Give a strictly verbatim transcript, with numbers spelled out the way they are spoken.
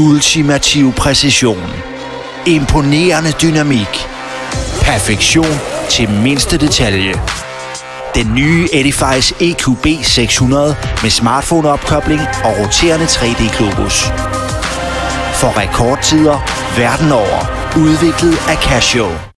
Ultimativ præcision. Imponerende dynamik. Perfektion til mindste detalje. Den nye Edifice E Q B seks hundrede med smartphone-opkobling og roterende tre D-globus. For rekordtider verden over. Udviklet af Casio.